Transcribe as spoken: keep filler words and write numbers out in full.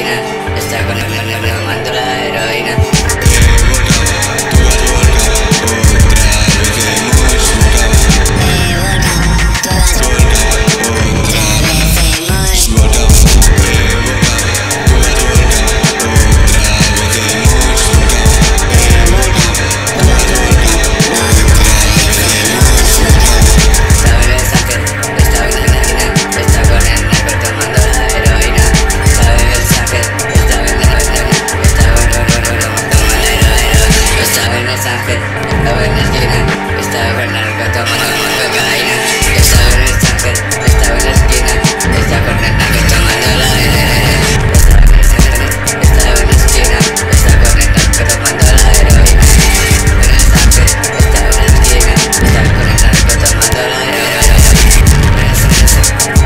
esquina, está con el negro tomando la heroína. Estaba en la esquina, estaba con el narco tomando cocaína. Estaba en el Sánchez, estaba en la esquina, estaba con el narco tomando la heroína. Estaba en el Sánchez, estaba en la esquina, estaba con el narco tomando la heroína. En el Sánchez, estaba en la esquina, estaba con el narco tomando la heroína. En el Sánchez.